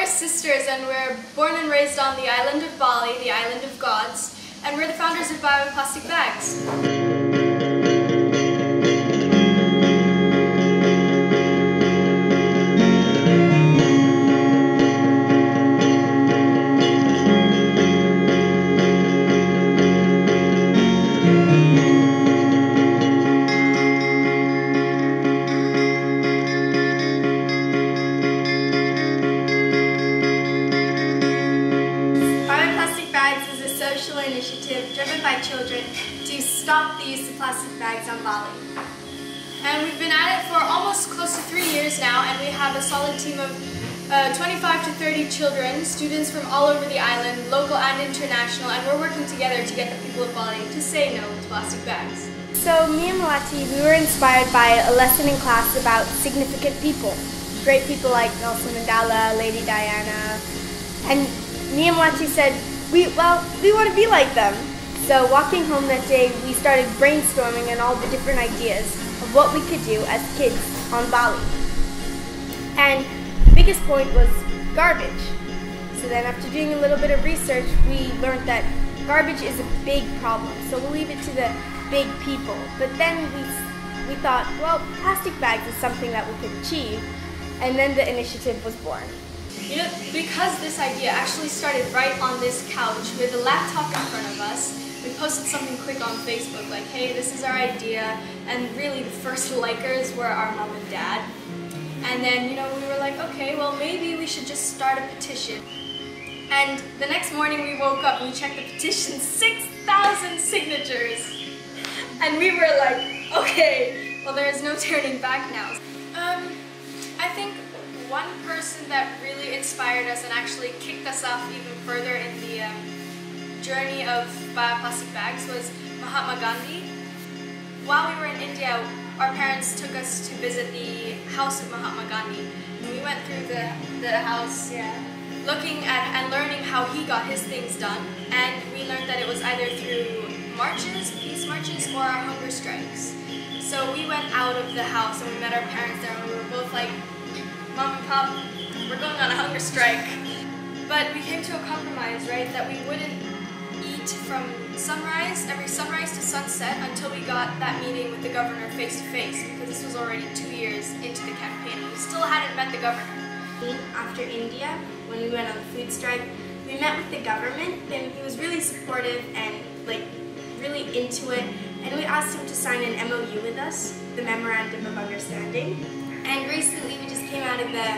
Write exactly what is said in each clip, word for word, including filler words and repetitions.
we're sisters and we're born and raised on the island of Bali, the island of gods, and we're the founders of Bioplastic Bags. Initiative driven by children to stop the use of plastic bags on Bali. And we've been at it for almost close to three years now, and we have a solid team of uh, twenty-five to thirty children, students from all over the island, local and international, and we're working together to get the people of Bali to say no to plastic bags. So me and Melati, we were inspired by a lesson in class about significant people. Great people like Nelson Mandela, Lady Diana, and me and Melati said, We, well, we want to be like them. So walking home that day, we started brainstorming on all the different ideas of what we could do as kids on Bali. And the biggest point was garbage. So then after doing a little bit of research, we learned that garbage is a big problem. So we'll leave it to the big people. But then we, we thought, well, plastic bags is something that we could achieve. And then the initiative was born. You know, because this idea actually started right on this couch with a laptop in front of us, we posted something quick on Facebook like, hey, this is our idea, and really the first likers were our mom and dad. And then, you know, we were like, okay, well maybe we should just start a petition. And the next morning we woke up and we checked the petition, six thousand signatures. And we were like, okay, well there is no turning back now. Um, I think one person that really inspired us and actually kicked us off even further in the um, journey of bioplastic bags was Mahatma Gandhi. While we were in India, our parents took us to visit the house of Mahatma Gandhi. And we went through the, the house, yeah, looking at and learning how he got his things done. And we learned that it was either through marches, peace marches, or our hunger strikes. So we went out of the house and we met our parents there and we were both like, Mom and Pop, we're going on a hunger strike. But we came to a compromise, right, that we wouldn't eat from sunrise, every sunrise to sunset, until we got that meeting with the governor face to face, because this was already two years into the campaign and we still hadn't met the governor. After India, when we went on the food strike, we met with the government and he was really supportive and like really into it, and we asked him to sign an M O U with us, the Memorandum of Understanding. And recently we just came out of the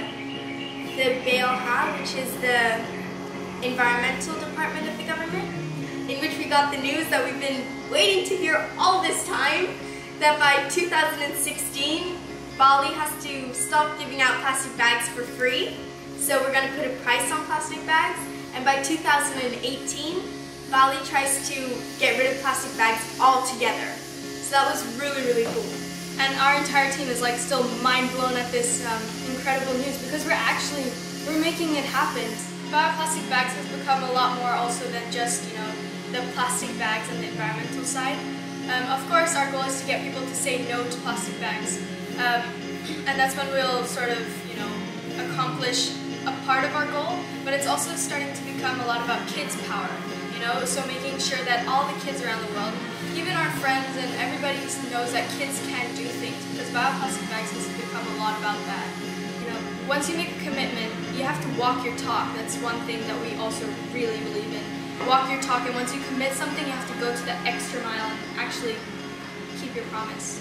the B B P B, which is the environmental department of the government, in which we got the news that we've been waiting to hear all this time, that by two thousand sixteen, Bali has to stop giving out plastic bags for free. So we're going to put a price on plastic bags, and by two thousand eighteen, Bali tries to get rid of plastic bags altogether. So that was really, really cool. And our entire team is like still mind blown at this um, incredible news, because we're actually, we're making it happen. Bioplastic bags has become a lot more also than just, you know, the plastic bags and the environmental side. Um, of course, our goal is to get people to say no to plastic bags. Um, and that's when we'll sort of, you know, accomplish a part of our goal, but it's also starting to become a lot about kids' power, you know, so making sure that all the kids around the world, even our friends and everybody knows that kids can do things, because bioplastic bags has become a lot about that. You know, once you make a commitment, you have to walk your talk. That's one thing that we also really believe in. Walk your talk, and once you commit something, you have to go to the extra mile and actually keep your promise.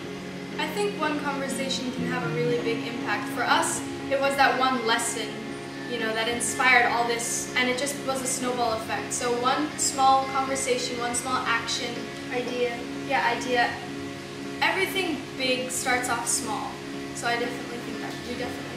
I think one conversation can have a really big impact. For us, it was that one lesson, you know, that inspired all this, and it just was a snowball effect. So one small conversation, one small action, idea, yeah, idea, everything big starts off small. So I definitely think that we definitely